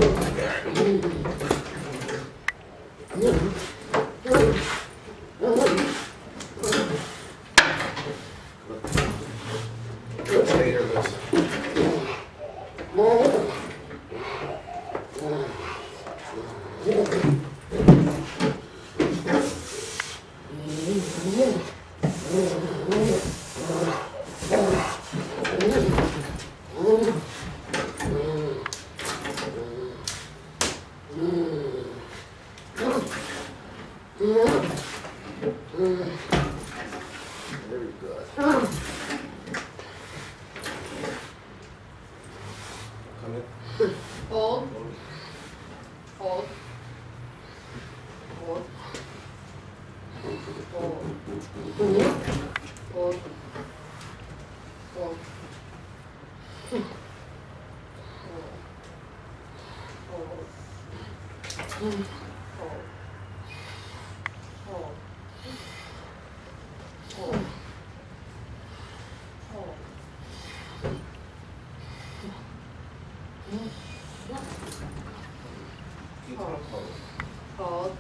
Hold. Hold. Hold. Hold. Hold. Hold. Hold.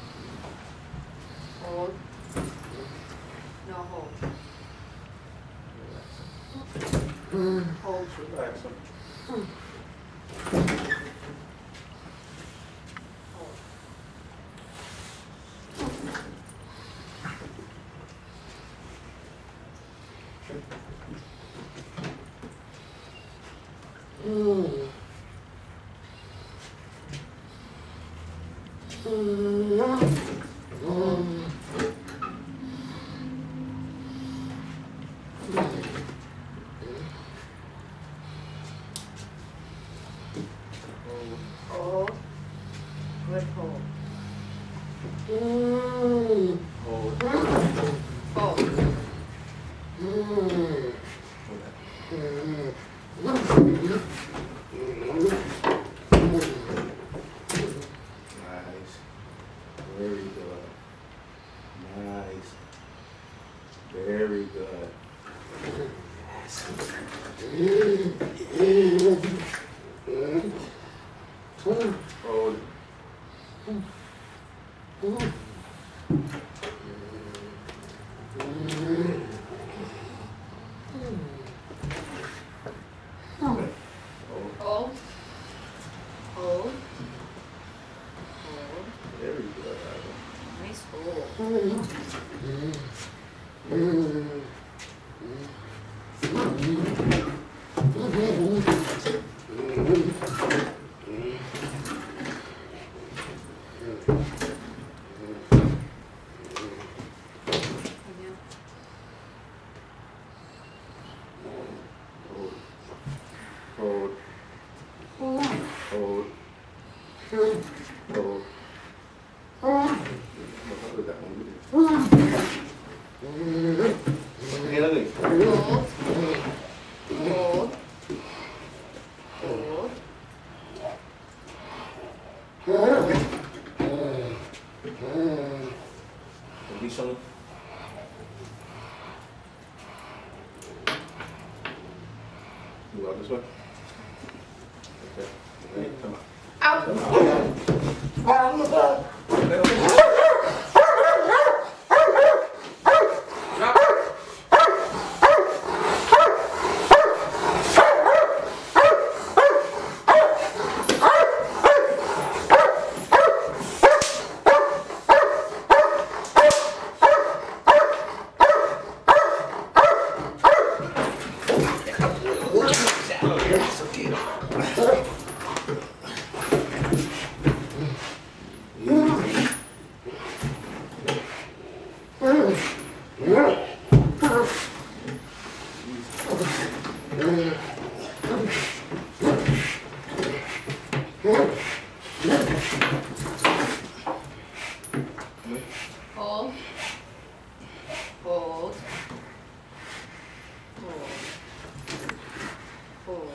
Hold. No, hold. Hold. Relax them. Hold. Good hold. Hold. Hold. Nice. Very good. Nice. Very good. Hold. Hold. Hold. Very good. Nice hold. Hold. Hold. Hold. Hold. Look that one. Hey, look at Hold. Hold. Hold. Be some. You go this way. Okay. Okay. Come on. Hold. Hold. Hold.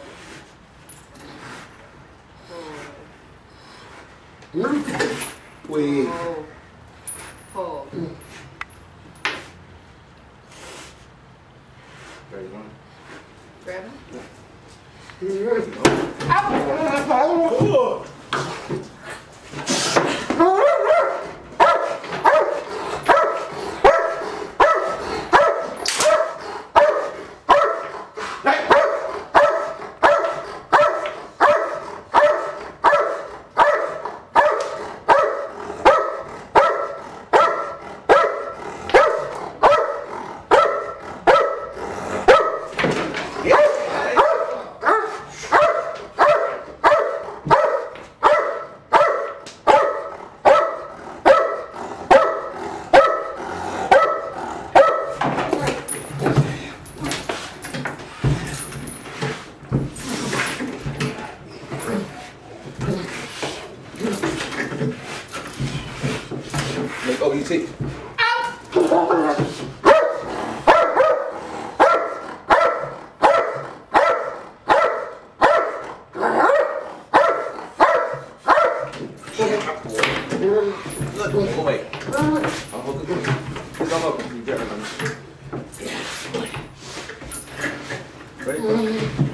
Hold. Wait. Hold. Hold. There you go. Grab him. There you go. Oh, you see. Good boy. I'll hold it. Come up. You get it. Ready?